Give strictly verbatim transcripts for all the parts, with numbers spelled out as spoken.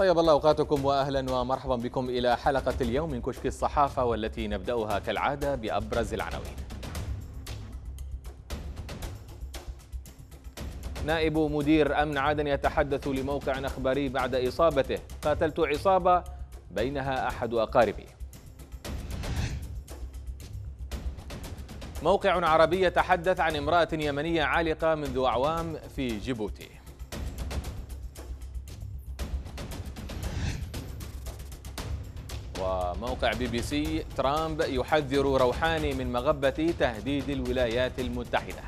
طيب الله أوقاتكم وأهلا ومرحبا بكم إلى حلقة اليوم من كشك الصحافة، والتي نبدأها كالعادة بأبرز العناوين. نائب مدير أمن عدن يتحدث لموقع أخباري بعد إصابته: قاتلت عصابة بينها أحد أقاربي. موقع عربي يتحدث عن امرأة يمنية عالقة منذ أعوام في جيبوتي. وموقع بي بي سي: ترامب يحذر روحاني من مغبة تهديد الولايات المتحدة.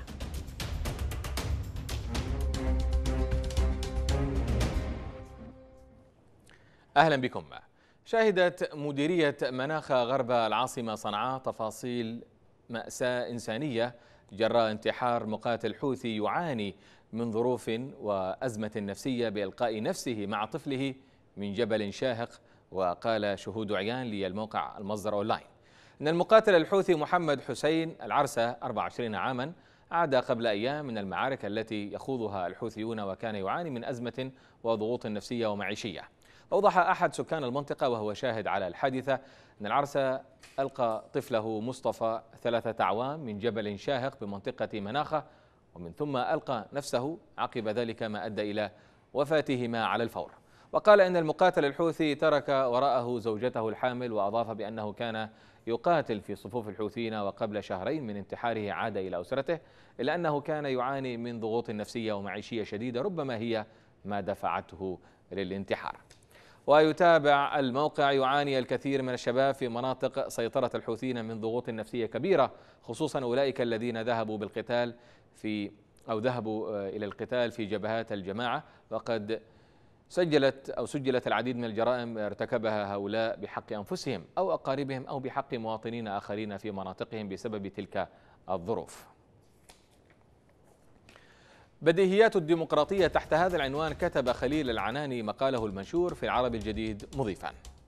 أهلا بكم. شهدت مديرية مناخة غرب العاصمة صنعاء تفاصيل مأساة إنسانية جراء انتحار مقاتل حوثي يعاني من ظروف وأزمة نفسية بإلقاء نفسه مع طفله من جبل شاهق. وقال شهود عيان للموقع المصدر أونلاين أن المقاتل الحوثي محمد حسين العرسة أربعة وعشرين عاما عاد قبل أيام من المعارك التي يخوضها الحوثيون، وكان يعاني من أزمة وضغوط نفسية ومعيشية. أوضح أحد سكان المنطقة وهو شاهد على الحادثة أن العرسة ألقى طفله مصطفى ثلاثة أعوام من جبل شاهق بمنطقة مناخة، ومن ثم ألقى نفسه عقب ذلك، ما أدى إلى وفاتهما على الفور. وقال إن المقاتل الحوثي ترك وراءه زوجته الحامل، وأضاف بأنه كان يقاتل في صفوف الحوثيين، وقبل شهرين من انتحاره عاد إلى أسرته، إلا أنه كان يعاني من ضغوط نفسية ومعيشية شديدة ربما هي ما دفعته للانتحار. ويتابع الموقع: يعاني الكثير من الشباب في مناطق سيطرة الحوثيين من ضغوط نفسية كبيرة، خصوصا أولئك الذين ذهبوا بالقتال في أو ذهبوا إلى القتال في جبهات الجماعة. وقد سجلت أو سجلت العديد من الجرائم ارتكبها هؤلاء بحق أنفسهم أو أقاربهم أو بحق مواطنين آخرين في مناطقهم بسبب تلك الظروف. بديهيات الديمقراطية، تحت هذا العنوان كتب خليل العناني مقاله المنشور في العربي الجديد مضيفا: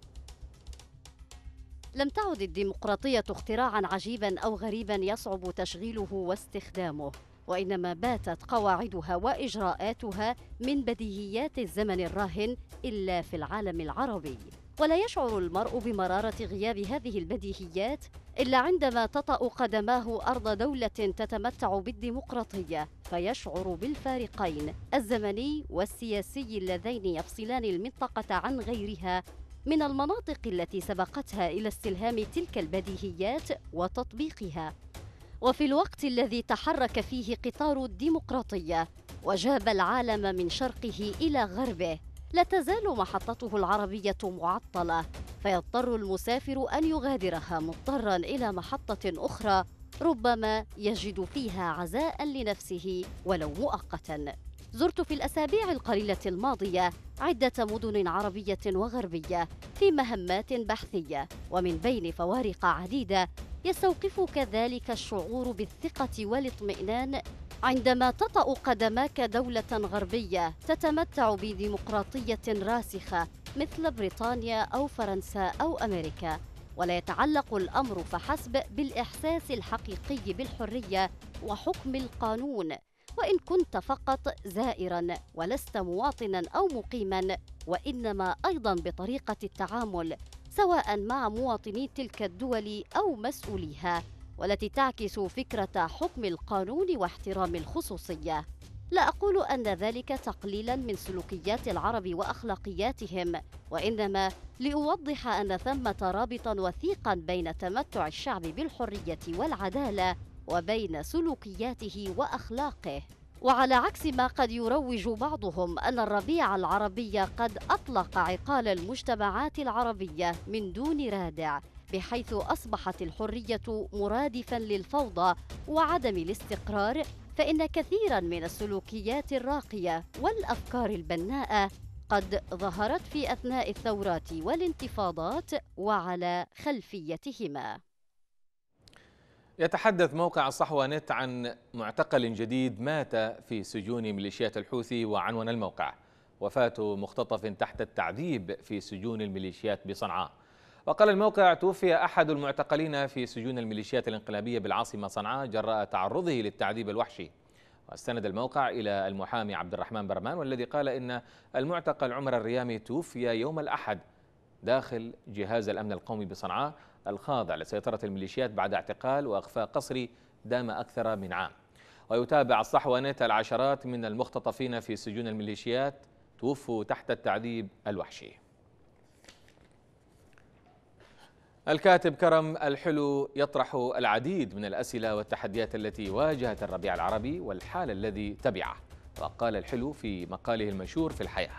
لم تعد الديمقراطية اختراعا عجيبا أو غريبا يصعب تشغيله واستخدامه، وإنما باتت قواعدها وإجراءاتها من بديهيات الزمن الراهن إلا في العالم العربي. ولا يشعر المرء بمرارة غياب هذه البديهيات إلا عندما تطأ قدماه أرض دولة تتمتع بالديمقراطية، فيشعر بالفارقين الزمني والسياسي اللذين يفصلان المنطقة عن غيرها من المناطق التي سبقتها إلى استلهام تلك البديهيات وتطبيقها. وفي الوقت الذي تحرك فيه قطار الديمقراطية وجاب العالم من شرقه إلى غربه، لا تزال محطته العربية معطلة، فيضطر المسافر أن يغادرها مضطرا إلى محطة أخرى ربما يجد فيها عزاء لنفسه ولو مؤقتا. زرت في الأسابيع القليلة الماضية عدة مدن عربية وغربية في مهمات بحثية، ومن بين فوارق عديدة يستوقفك ذلك الشعور بالثقة والاطمئنان عندما تطأ قدماك دولة غربية تتمتع بديمقراطية راسخة مثل بريطانيا أو فرنسا أو أمريكا. ولا يتعلق الأمر فحسب بالإحساس الحقيقي بالحرية وحكم القانون، وإن كنت فقط زائرا ولست مواطنا أو مقيما، وإنما أيضا بطريقة التعامل سواء مع مواطني تلك الدول أو مسؤوليها، والتي تعكس فكرة حكم القانون واحترام الخصوصية. لا أقول أن ذلك تقليلا من سلوكيات العرب وأخلاقياتهم، وإنما لأوضح أن ثمة رابطا وثيقا بين تمتع الشعب بالحرية والعدالة وبين سلوكياته وأخلاقه. وعلى عكس ما قد يروج بعضهم أن الربيع العربي قد أطلق عقال المجتمعات العربية من دون رادع، بحيث أصبحت الحرية مرادفا للفوضى وعدم الاستقرار، فإن كثيرا من السلوكيات الراقية والأفكار البناءة قد ظهرت في أثناء الثورات والانتفاضات وعلى خلفيتهما. يتحدث موقع الصحوة نت عن معتقل جديد مات في سجون ميليشيات الحوثي، وعنوان الموقع: وفاة مختطف تحت التعذيب في سجون الميليشيات بصنعاء. وقال الموقع: توفي أحد المعتقلين في سجون الميليشيات الانقلابية بالعاصمة صنعاء جراء تعرضه للتعذيب الوحشي. واستند الموقع إلى المحامي عبد الرحمن برمان، والذي قال إن المعتقل عمر الريامي توفي يوم الأحد داخل جهاز الأمن القومي بصنعاء الخاضع لسيطرة الميليشيات بعد اعتقال وإخفاء قسري دام أكثر من عام. ويتابع الصحوة العشرات من المختطفين في سجون الميليشيات توفوا تحت التعذيب الوحشي. الكاتب كرم الحلو يطرح العديد من الأسئلة والتحديات التي واجهت الربيع العربي والحال الذي تبعه. وقال الحلو في مقاله المنشور في الحياة: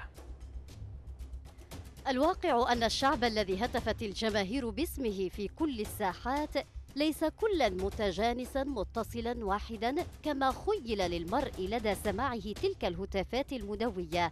الواقع أن الشعب الذي هتفت الجماهير باسمه في كل الساحات ليس كلا متجانسا متصلا واحدا كما خيل للمرء لدى سماعه تلك الهتافات المدوية.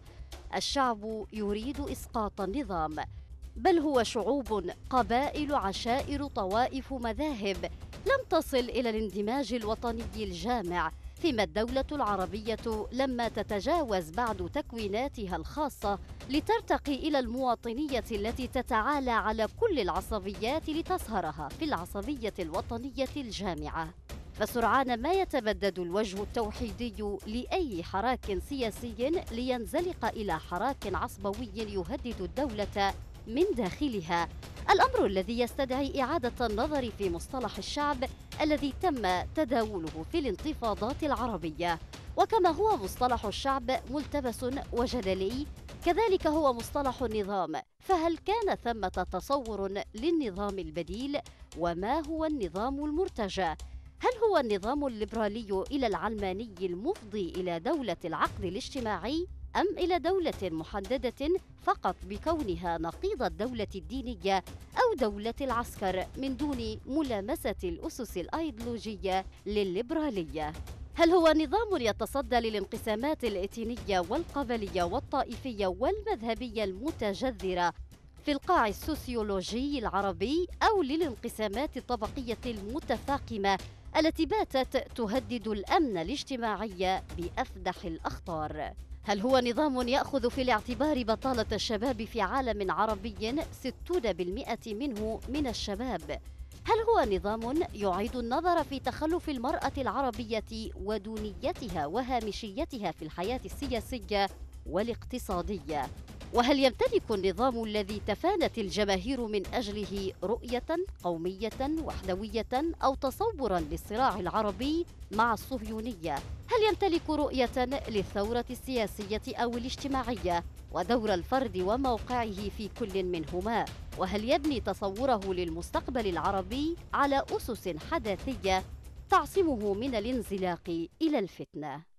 الشعب يريد إسقاط النظام، بل هو شعوب، قبائل، عشائر، طوائف، مذاهب لم تصل إلى الاندماج الوطني الجامع، فيما الدولة العربية لما تتجاوز بعد تكويناتها الخاصة لترتقي إلى المواطنية التي تتعالى على كل العصبيات لتصهرها في العصبية الوطنية الجامعة. فسرعان ما يتبدد الوجه التوحيدي لأي حراك سياسي لينزلق إلى حراك عصبوي يهدد الدولة من داخلها، الأمر الذي يستدعي إعادة النظر في مصطلح الشعب الذي تم تداوله في الانتفاضات العربية. وكما هو مصطلح الشعب ملتبس وجدلي، كذلك هو مصطلح النظام، فهل كان ثمة تصور للنظام البديل؟ وما هو النظام المرتجى؟ هل هو النظام الليبرالي إلى العلماني المفضي إلى دولة العقد الاجتماعي، أم إلى دولة محددة فقط بكونها نقيض الدولة الدينية أو دولة العسكر من دون ملامسة الأسس الأيديولوجية للليبرالية؟ هل هو نظام يتصدى للانقسامات الإثنية والقبلية والطائفية والمذهبية المتجذرة في القاع السوسيولوجي العربي، أو للانقسامات الطبقية المتفاقمة التي باتت تهدد الأمن الاجتماعي بأفدح الأخطار؟ هل هو نظام يأخذ في الاعتبار بطالة الشباب في عالم عربي ستون بالمئة منه من الشباب؟ هل هو نظام يعيد النظر في تخلف المرأة العربية ودونيتها وهامشيتها في الحياة السياسية والاقتصادية؟ وهل يمتلك النظام الذي تفانت الجماهير من أجله رؤية قومية وحدوية أو تصورا للصراع العربي مع الصهيونية؟ هل يمتلك رؤية للثورة السياسية أو الاجتماعية ودور الفرد وموقعه في كل منهما؟ وهل يبني تصوره للمستقبل العربي على أسس حداثية تعصمه من الانزلاق إلى الفتنة؟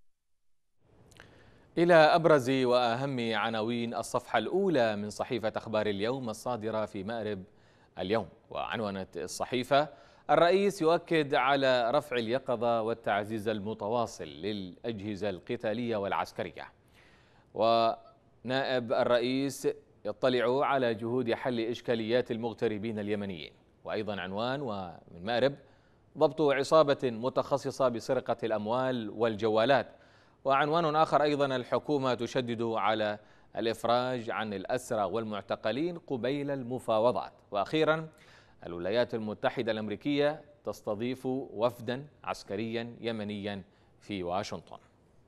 إلى أبرز وأهم عناوين الصفحة الأولى من صحيفة أخبار اليوم الصادرة في مأرب اليوم. وعنونت الصحيفة: الرئيس يؤكد على رفع اليقظة والتعزيز المتواصل للأجهزة القتالية والعسكرية. ونائب الرئيس يطلع على جهود حل إشكاليات المغتربين اليمنيين. وأيضا عنوان ومن مأرب: ضبط عصابة متخصصة بسرقة الأموال والجوالات. وعنوان آخر أيضا: الحكومة تشدد على الإفراج عن الأسرى والمعتقلين قبيل المفاوضات. وأخيرا: الولايات المتحدة الأمريكية تستضيف وفدا عسكريا يمنيا في واشنطن.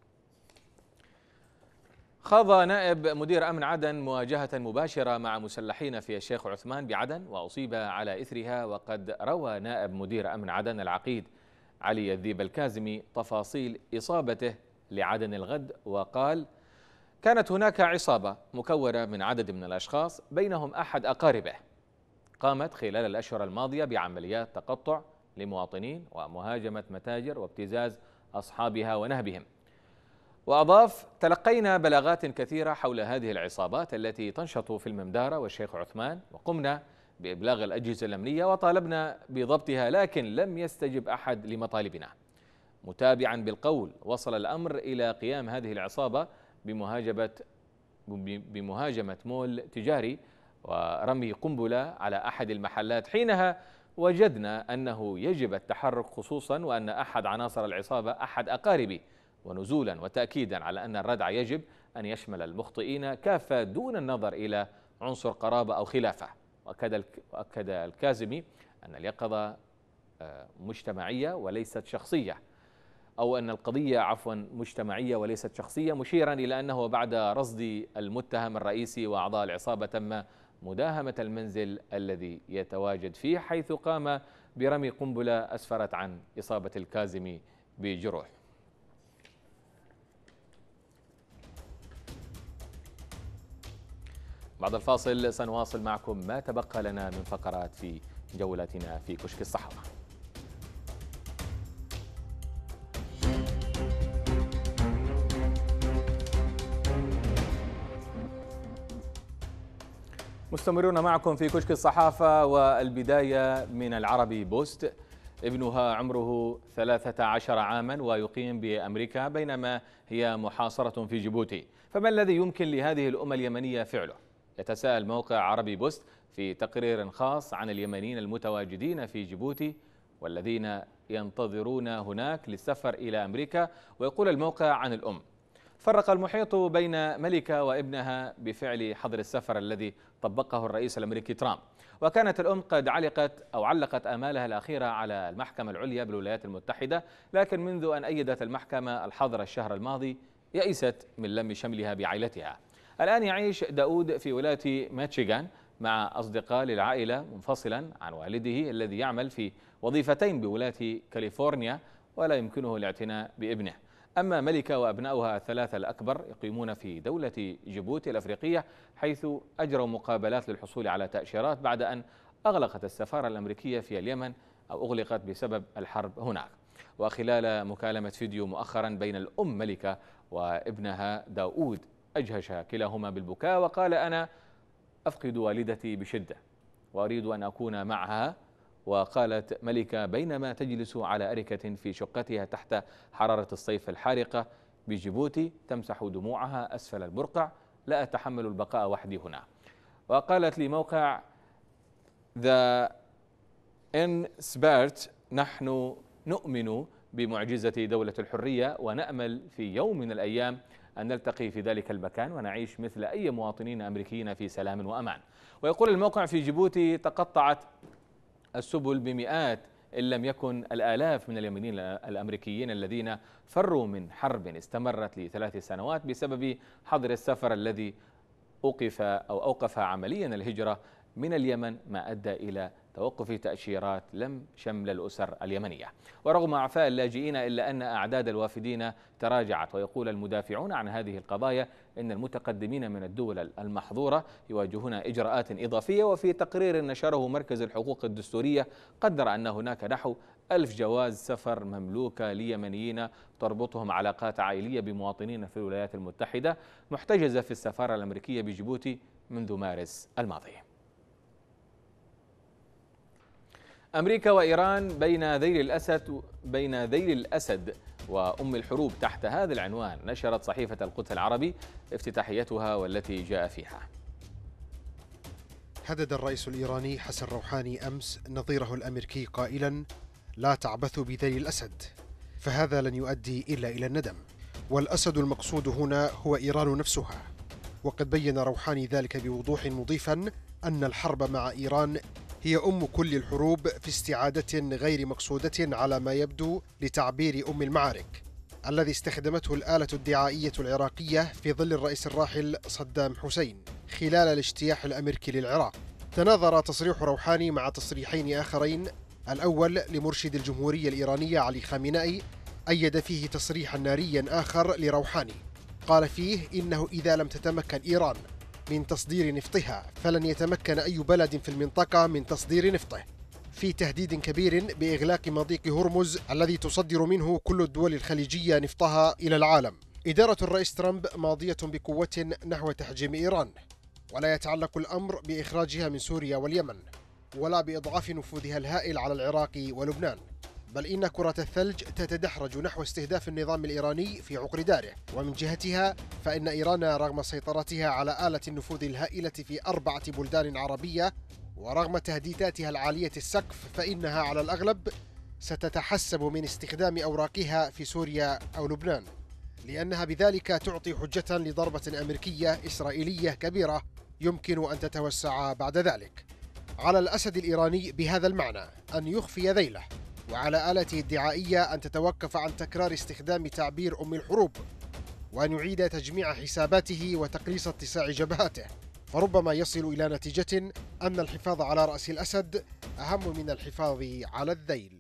خاض نائب مدير أمن عدن مواجهة مباشرة مع مسلحين في الشيخ عثمان بعدن وأصيب على إثرها. وقد روى نائب مدير أمن عدن العقيد علي الذيب الكازمي تفاصيل إصابته لعدن الغد، وقال: كانت هناك عصابة مكونة من عدد من الأشخاص بينهم أحد أقاربه قامت خلال الأشهر الماضية بعمليات تقطع لمواطنين ومهاجمة متاجر وابتزاز أصحابها ونهبهم. وأضاف: تلقينا بلاغات كثيرة حول هذه العصابات التي تنشط في الممدارة والشيخ عثمان، وقمنا بإبلاغ الأجهزة الأمنية وطالبنا بضبطها، لكن لم يستجب أحد لمطالبنا. متابعا بالقول، وصل الأمر إلى قيام هذه العصابة بمهاجمة بمهاجمة مول تجاري ورمي قنبلة على أحد المحلات. حينها وجدنا أنه يجب التحرك، خصوصا وأن أحد عناصر العصابة أحد أقاربي، ونزولا وتأكيدا على أن الردع يجب أن يشمل المخطئين كافة دون النظر إلى عنصر قرابة أو خلافة. وأكد الكازمي أن اليقظة مجتمعية وليست شخصية. أو أن القضية عفوا مجتمعية وليست شخصية، مشيرا إلى أنه بعد رصد المتهم الرئيسي وأعضاء العصابة تم مداهمة المنزل الذي يتواجد فيه، حيث قام برمي قنبلة أسفرت عن إصابة الكاظمي بجروح. بعد الفاصل سنواصل معكم ما تبقى لنا من فقرات في جولتنا في كشك الصحافة. مستمرون معكم في كشك الصحافة، والبداية من العربي بوست. ابنها عمره ثلاثة عشر عاما ويقيم بأمريكا بينما هي محاصرة في جيبوتي، فما الذي يمكن لهذه الأمة اليمنية فعله؟ يتساءل موقع عربي بوست في تقرير خاص عن اليمنيين المتواجدين في جيبوتي والذين ينتظرون هناك للسفر إلى أمريكا. ويقول الموقع عن الأم: فرق المحيط بين ملكة وابنها بفعل حظر السفر الذي طبقه الرئيس الأمريكي ترامب، وكانت الأم قد علقت أو علقت آمالها الأخيرة على المحكمة العليا بالولايات المتحدة، لكن منذ أن أيدت المحكمة الحظر الشهر الماضي يئست من لم شملها بعائلتها. الآن يعيش داود في ولاية ميشيغان مع أصدقاء للعائلة منفصلا عن والده الذي يعمل في وظيفتين بولاية كاليفورنيا ولا يمكنه الاعتناء بابنه. أما ملكة وأبناؤها الثلاثة الأكبر يقيمون في دولة جيبوتي الأفريقية، حيث أجروا مقابلات للحصول على تأشيرات بعد أن أغلقت السفارة الأمريكية في اليمن أو أغلقت بسبب الحرب هناك. وخلال مكالمة فيديو مؤخرا بين الأم ملكة وابنها داود أجهش كلاهما بالبكاء وقال: أنا أفقد والدتي بشدة وأريد أن أكون معها. وقالت ملكة بينما تجلس على أريكة في شقتها تحت حرارة الصيف الحارقة بجيبوتي تمسح دموعها أسفل البرقع: لا أتحمل البقاء وحدي هنا. وقالت لموقع ذا إنسبيرت: نحن نؤمن بمعجزة دولة الحرية ونأمل في يوم من الأيام أن نلتقي في ذلك المكان ونعيش مثل أي مواطنين أمريكيين في سلام وأمان. ويقول الموقع: في جيبوتي تقطعت السبل بمئات إن لم يكن الآلاف من اليمنيين الأمريكيين الذين فروا من حرب استمرت لثلاث سنوات بسبب حظر السفر الذي أوقف أو أوقف عمليا الهجرة من اليمن، ما أدى إلى توقف تأشيرات لم شمل الأسر اليمنية. ورغم إعفاء اللاجئين إلا أن أعداد الوافدين تراجعت. ويقول المدافعون عن هذه القضايا إن المتقدمين من الدول المحظورة يواجهون إجراءات إضافية. وفي تقرير نشره مركز الحقوق الدستورية قدر أن هناك نحو ألف جواز سفر مملوكة ليمنيين تربطهم علاقات عائلية بمواطنين في الولايات المتحدة محتجزة في السفارة الأمريكية بجيبوتي منذ مارس الماضي. أمريكا وإيران بين ذيل الأسد بين ذيل الأسد وأم الحروب تحت هذا العنوان نشرت صحيفة القدس العربي افتتاحيتها والتي جاء فيها: هدد الرئيس الإيراني حسن روحاني أمس نظيره الأمريكي قائلا: لا تعبثوا بذيل الأسد، فهذا لن يؤدي إلا إلى الندم، والأسد المقصود هنا هو إيران نفسها. وقد بين روحاني ذلك بوضوح مضيفا أن الحرب مع إيران هي أم كل الحروب في استعادة غير مقصودة على ما يبدو لتعبير أم المعارك الذي استخدمته الآلة الدعائية العراقية في ظل الرئيس الراحل صدام حسين خلال الاجتياح الأمريكي للعراق. تناظر تصريح روحاني مع تصريحين آخرين، الأول لمرشد الجمهورية الإيرانية علي خامنئي أيد فيه تصريحا ناريا آخر لروحاني قال فيه إنه إذا لم تتمكن إيران من تصدير نفطها فلن يتمكن أي بلد في المنطقة من تصدير نفطه، في تهديد كبير بإغلاق مضيق هرمز الذي تصدر منه كل الدول الخليجية نفطها إلى العالم. إدارة الرئيس ترامب ماضية بقوة نحو تحجيم إيران، ولا يتعلق الأمر بإخراجها من سوريا واليمن ولا بإضعاف نفوذها الهائل على العراق ولبنان، بل إن كرة الثلج تتدحرج نحو استهداف النظام الإيراني في عقر داره. ومن جهتها فإن إيران رغم سيطرتها على آلة النفوذ الهائلة في أربعة بلدان عربية ورغم تهديداتها العالية السقف فإنها على الأغلب ستتحسب من استخدام أوراقها في سوريا أو لبنان، لأنها بذلك تعطي حجة لضربة أمريكية إسرائيلية كبيرة يمكن أن تتوسع بعد ذلك. على الأسد الإيراني بهذا المعنى أن يخفي ذيله وعلى آلته الدعائية أن تتوقف عن تكرار استخدام تعبير أم الحروب، وأن يعيد تجميع حساباته وتقليص اتساع جبهاته، فربما يصل إلى نتيجة أن الحفاظ على رأس الأسد أهم من الحفاظ على الذيل.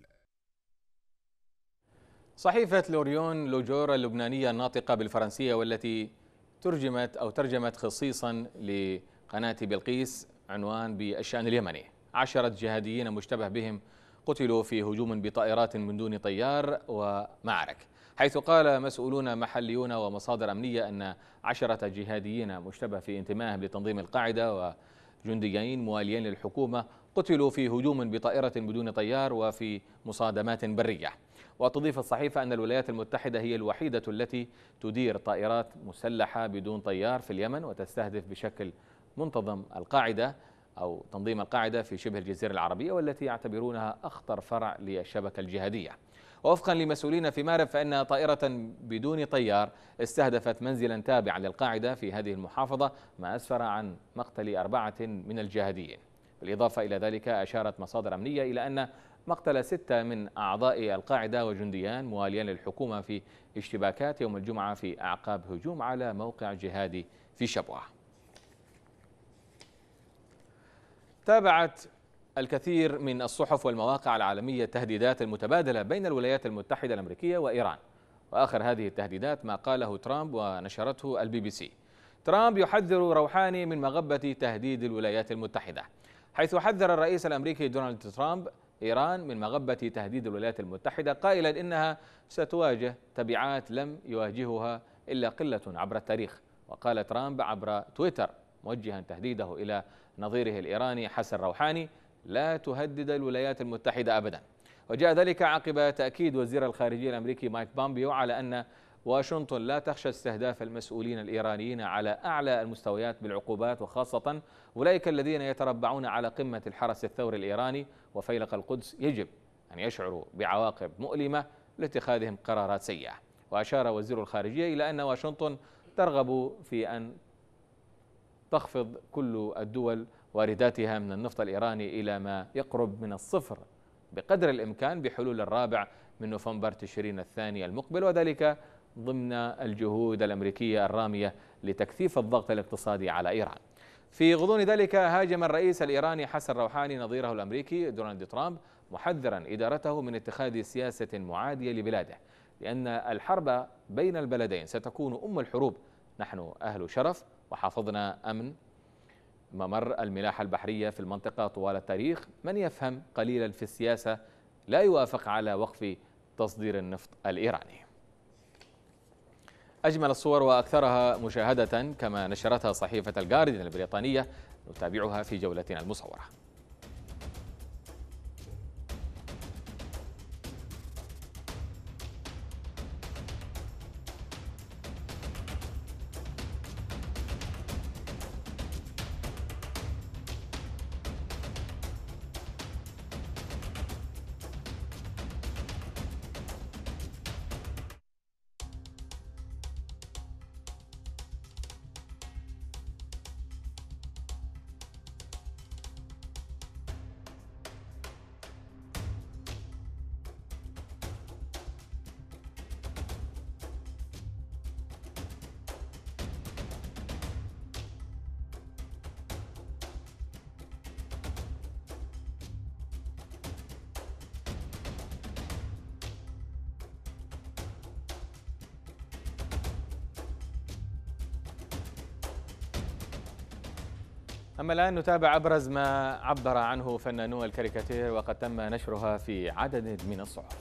صحيفة لوريون لوجور اللبنانية الناطقة بالفرنسية والتي ترجمت أو ترجمت خصيصا لقناة بلقيس عنوان بالشأن اليمني: عشرة جهاديين مشتبه بهم قتلوا في هجوم بطائرات من دون طيار ومعرك، حيث قال مسؤولون محليون ومصادر أمنية أن عشرة جهاديين مشتبه في انتمائهم لتنظيم القاعدة وجنديين مواليين للحكومة قتلوا في هجوم بطائرة بدون طيار وفي مصادمات برية. وتضيف الصحيفة أن الولايات المتحدة هي الوحيدة التي تدير طائرات مسلحة بدون طيار في اليمن وتستهدف بشكل منتظم القاعدة أو تنظيم القاعدة في شبه الجزيرة العربية، والتي يعتبرونها أخطر فرع للشبكة الجهادية. ووفقا لمسؤولين في مأرب فإن طائرة بدون طيار استهدفت منزلا تابعا للقاعدة في هذه المحافظة، ما أسفر عن مقتل أربعة من الجهاديين. بالإضافة إلى ذلك أشارت مصادر أمنية إلى أن مقتل ستة من أعضاء القاعدة وجنديان مواليان للحكومة في اشتباكات يوم الجمعة في أعقاب هجوم على موقع جهادي في شبوة. تابعت الكثير من الصحف والمواقع العالمية التهديدات المتبادلة بين الولايات المتحدة الأمريكية وإيران، وآخر هذه التهديدات ما قاله ترامب ونشرته البي بي سي. ترامب يحذر روحاني من مغبة تهديد الولايات المتحدة، حيث حذر الرئيس الأمريكي دونالد ترامب إيران من مغبة تهديد الولايات المتحدة، قائلا إنها ستواجه تبعات لم يواجهها إلا قلة عبر التاريخ. وقال ترامب عبر تويتر موجها تهديده إلى نظيره الإيراني حسن روحاني: لا تهدد الولايات المتحدة أبدا. وجاء ذلك عقب تأكيد وزير الخارجية الأمريكي مايك بومبيو على أن واشنطن لا تخشى استهداف المسؤولين الإيرانيين على أعلى المستويات بالعقوبات، وخاصة أولئك الذين يتربعون على قمة الحرس الثوري الإيراني وفيلق القدس يجب أن يشعروا بعواقب مؤلمة لاتخاذهم قرارات سيئة. وأشار وزير الخارجية إلى أن واشنطن ترغب في أن تخفض كل الدول وارداتها من النفط الإيراني إلى ما يقرب من الصفر بقدر الإمكان بحلول الرابع من نوفمبر تشرين الثاني المقبل، وذلك ضمن الجهود الأمريكية الرامية لتكثيف الضغط الاقتصادي على إيران. في غضون ذلك هاجم الرئيس الإيراني حسن روحاني نظيره الأمريكي دونالد ترامب، محذرا إدارته من اتخاذ سياسة معادية لبلاده، لأن الحرب بين البلدين ستكون أم الحروب. نحن أهل شرف وحافظنا أمن ممر الملاحة البحرية في المنطقة طوال التاريخ. من يفهم قليلا في السياسة لا يوافق على وقف تصدير النفط الإيراني. أجمل الصور وأكثرها مشاهدة كما نشرتها صحيفة الجارديان البريطانية نتابعها في جولتنا المصورة. أما الآن نتابع أبرز ما عبر عنه فنانو الكاريكاتير وقد تم نشرها في عدد من الصحف.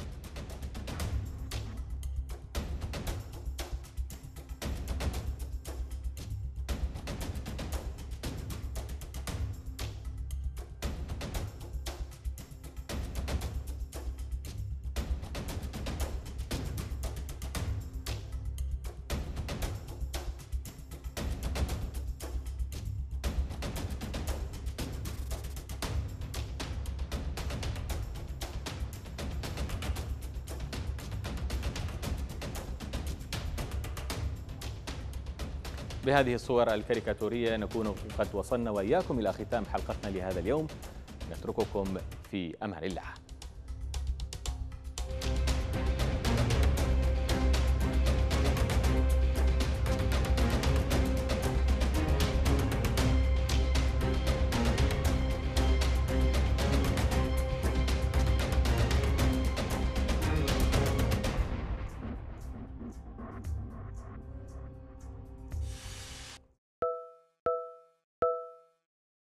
بهذه الصور الكاريكاتورية نكون قد وصلنا وإياكم إلى ختام حلقتنا لهذا اليوم. نترككم في أمان الله.